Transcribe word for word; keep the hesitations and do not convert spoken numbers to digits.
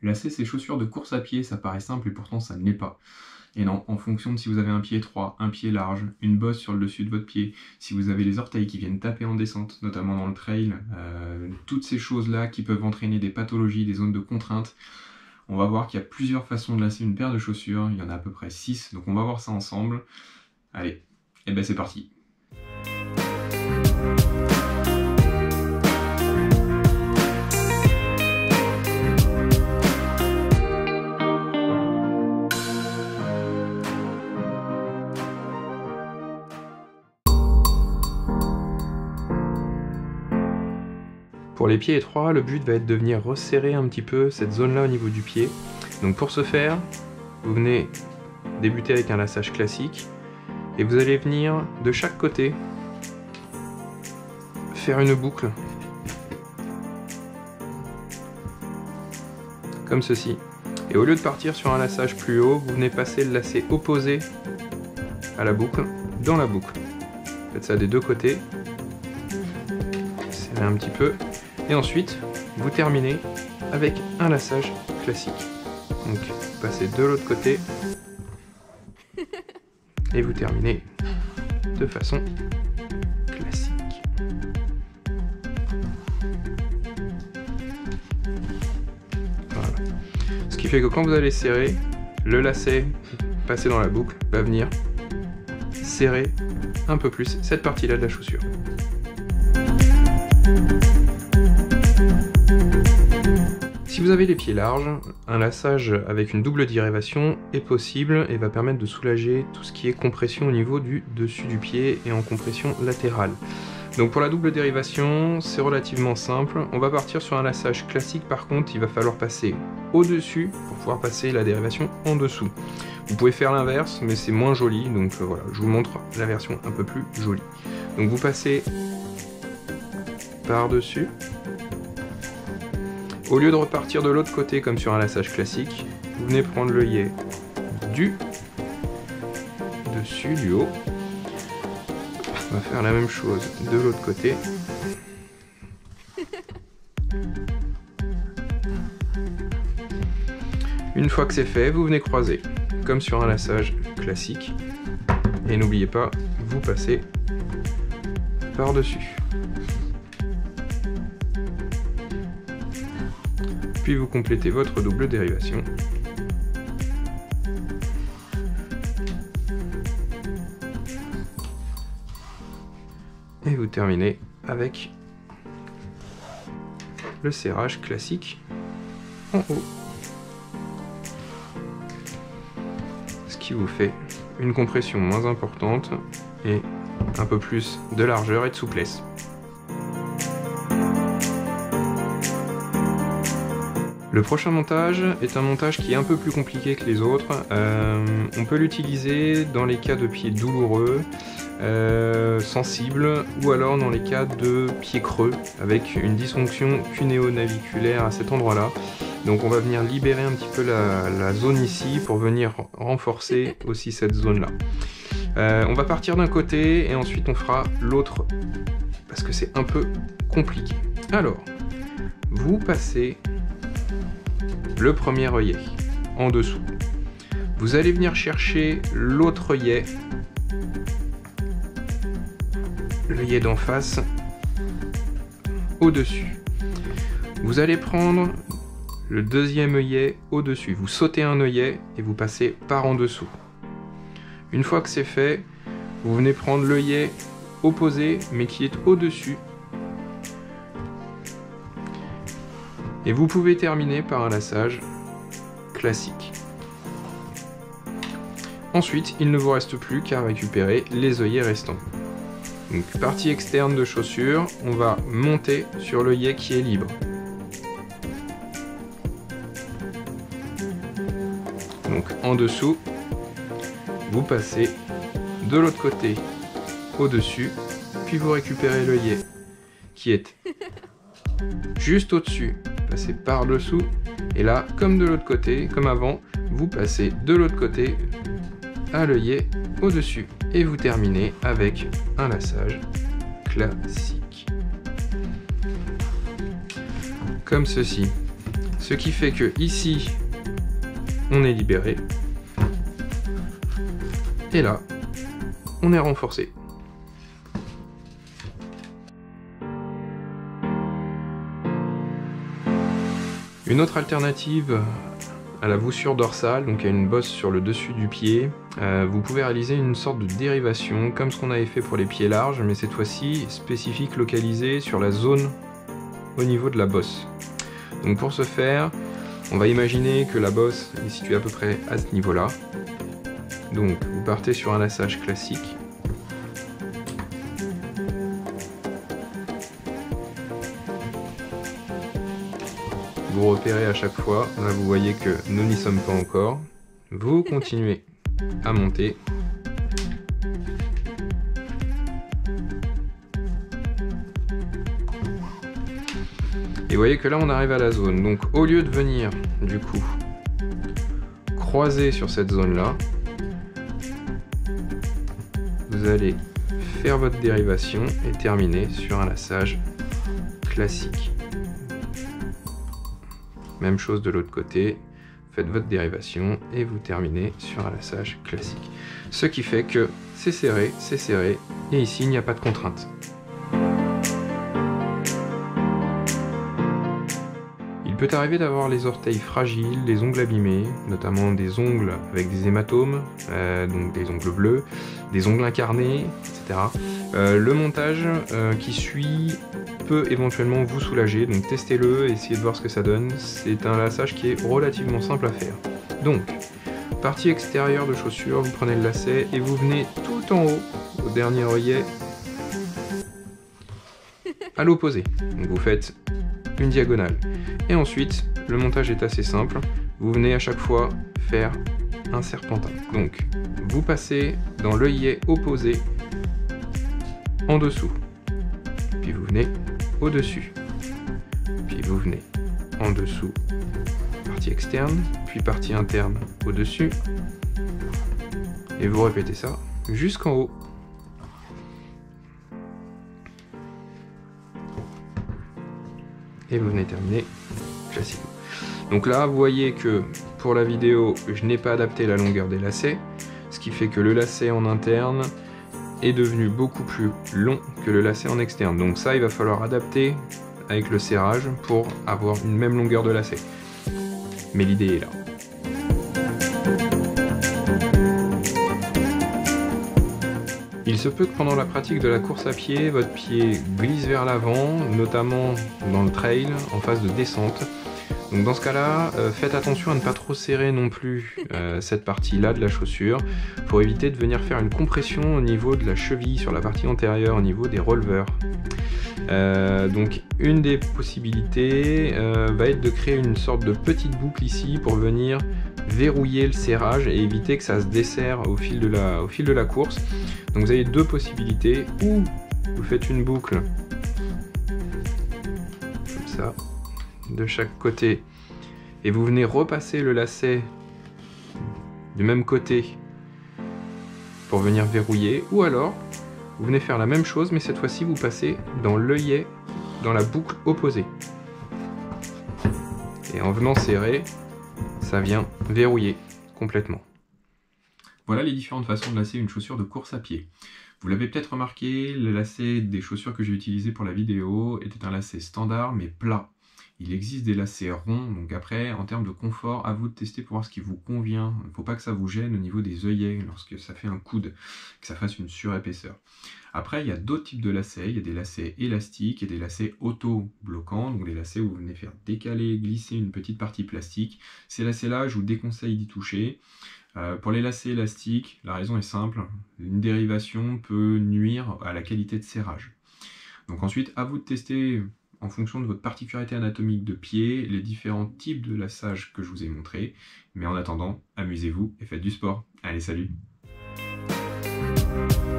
Lasser ses chaussures de course à pied, ça paraît simple et pourtant ça ne l'est pas. Et non, en fonction de si vous avez un pied étroit, un pied large, une bosse sur le dessus de votre pied, si vous avez les orteils qui viennent taper en descente, notamment dans le trail, euh, toutes ces choses-là qui peuvent entraîner des pathologies, des zones de contrainte, on va voir qu'il y a plusieurs façons de lasser une paire de chaussures, il y en a à peu près six, donc on va voir ça ensemble. Allez, et ben c'est parti. Pour les pieds étroits, le but va être de venir resserrer un petit peu cette zone-là au niveau du pied. Donc pour ce faire, vous venez débuter avec un lassage classique et vous allez venir de chaque côté faire une boucle comme ceci. Et au lieu de partir sur un lassage plus haut, vous venez passer le lacet opposé à la boucle dans la boucle. Faites ça des deux côtés. Serrez un petit peu. Et ensuite, vous terminez avec un lassage classique. Donc, vous passez de l'autre côté et vous terminez de façon classique. Voilà. Ce qui fait que quand vous allez serrer, le lacet passé dans la boucle va venir serrer un peu plus cette partie-là de la chaussure. Si vous avez les pieds larges, un lassage avec une double dérivation est possible et va permettre de soulager tout ce qui est compression au niveau du dessus du pied et en compression latérale. Donc pour la double dérivation, c'est relativement simple. On va partir sur un lassage classique, par contre, il va falloir passer au-dessus pour pouvoir passer la dérivation en dessous. Vous pouvez faire l'inverse, mais c'est moins joli, donc euh, voilà, je vous montre la version un peu plus jolie. Donc vous passez par-dessus. Au lieu de repartir de l'autre côté comme sur un lassage classique, vous venez prendre l'œillet du dessus, du haut. On va faire la même chose de l'autre côté. Une fois que c'est fait, vous venez croiser comme sur un lassage classique. Et n'oubliez pas, vous passez par-dessus. Puis vous complétez votre double dérivation. Et vous terminez avec le serrage classique en haut. Ce qui vous fait une compression moins importante et un peu plus de largeur et de souplesse. Le prochain montage est un montage qui est un peu plus compliqué que les autres. Euh, on peut l'utiliser dans les cas de pieds douloureux, euh, sensibles, ou alors dans les cas de pieds creux, avec une dysfonction cunéo-naviculaire à cet endroit-là. Donc on va venir libérer un petit peu la, la zone ici pour venir renforcer aussi cette zone-là. Euh, on va partir d'un côté et ensuite on fera l'autre, parce que c'est un peu compliqué. Alors, vous passez le premier œillet en dessous. Vous allez venir chercher l'autre œillet, l'œillet d'en face, au-dessus. Vous allez prendre le deuxième œillet au-dessus. Vous sautez un œillet et vous passez par en dessous. Une fois que c'est fait, vous venez prendre l'œillet opposé mais qui est au-dessus. Et vous pouvez terminer par un lassage classique. Ensuite, il ne vous reste plus qu'à récupérer les œillets restants. Donc, partie externe de chaussure, on va monter sur l'œillet qui est libre. Donc en dessous, vous passez de l'autre côté au-dessus, puis vous récupérez l'œillet qui est juste au-dessus. Passez par-dessous, et là, comme de l'autre côté, comme avant, vous passez de l'autre côté à l'œillet au-dessus. Et vous terminez avec un lassage classique. Comme ceci. Ce Ce qui fait que ici, on est libéré. Et là, on est renforcé. Une autre alternative à la voussure dorsale, donc à une bosse sur le dessus du pied, euh, vous pouvez réaliser une sorte de dérivation, comme ce qu'on avait fait pour les pieds larges, mais cette fois-ci spécifique, localisée sur la zone au niveau de la bosse. Donc pour ce faire, on va imaginer que la bosse est située à peu près à ce niveau-là. Donc vous partez sur un laçage classique. Vous repérez à chaque fois, là vous voyez que nous n'y sommes pas encore. Vous continuez à monter. Et vous voyez que là on arrive à la zone. Donc au lieu de venir du coup croiser sur cette zone là, vous allez faire votre dérivation et terminer sur un laçage classique. Même chose de l'autre côté, faites votre dérivation et vous terminez sur un laçage classique. Ce qui fait que c'est serré, c'est serré, et ici il n'y a pas de contrainte. Il peut arriver d'avoir les orteils fragiles, les ongles abîmés, notamment des ongles avec des hématomes, euh, donc des ongles bleus, des ongles incarnés, et cetera. Euh, le montage euh, qui suit peut éventuellement vous soulager, donc testez-le, essayez de voir ce que ça donne. C'est un laçage qui est relativement simple à faire. Donc, partie extérieure de chaussure, vous prenez le lacet et vous venez tout en haut, au dernier œillet, à l'opposé. Donc vous faites une diagonale. Et ensuite, le montage est assez simple. Vous venez à chaque fois faire un serpentin. Donc, vous passez dans l'œillet opposé en dessous. Puis vous venez au-dessus. Puis vous venez en dessous, partie externe, puis partie interne au-dessus. Et vous répétez ça jusqu'en haut. Et vous venez terminer classiquement. Donc là, vous voyez que pour la vidéo, je n'ai pas adapté la longueur des lacets, ce qui fait que le lacet en interne est devenu beaucoup plus long que le lacet en externe. Donc ça, il va falloir adapter avec le serrage pour avoir une même longueur de lacet. Mais l'idée est là. Il se peut que pendant la pratique de la course à pied, votre pied glisse vers l'avant, notamment dans le trail, en phase de descente. Donc dans ce cas-là, euh, faites attention à ne pas trop serrer non plus euh, cette partie-là de la chaussure pour éviter de venir faire une compression au niveau de la cheville sur la partie antérieure, au niveau des releveurs. Euh, donc une des possibilités euh, va être de créer une sorte de petite boucle ici pour venir verrouiller le serrage et éviter que ça se desserre au fil de la, au fil de la course. Donc vous avez deux possibilités, ou vous faites une boucle comme ça de chaque côté et vous venez repasser le lacet du même côté pour venir verrouiller, ou alors vous venez faire la même chose mais cette fois-ci vous passez dans l'œillet, dans la boucle opposée, et en venant serrer ça vient verrouiller complètement. Voilà les différentes façons de lacer une chaussure de course à pied. Vous l'avez peut-être remarqué, le lacet des chaussures que j'ai utilisé pour la vidéo était un lacet standard mais plat. Il existe des lacets ronds, donc après, en termes de confort, à vous de tester pour voir ce qui vous convient. Il ne faut pas que ça vous gêne au niveau des œillets lorsque ça fait un coude, que ça fasse une surépaisseur. Après, il y a d'autres types de lacets. Il y a des lacets élastiques et des lacets auto-bloquants, donc des lacets où vous venez faire décaler, glisser une petite partie plastique. Ces lacets-là, je vous déconseille d'y toucher. Euh, pour les lacets élastiques, la raison est simple. Une dérivation peut nuire à la qualité de serrage. Donc ensuite, à vous de tester, en fonction de votre particularité anatomique de pied, les différents types de laçage que je vous ai montrés. Mais en attendant, amusez-vous et faites du sport. Allez, salut!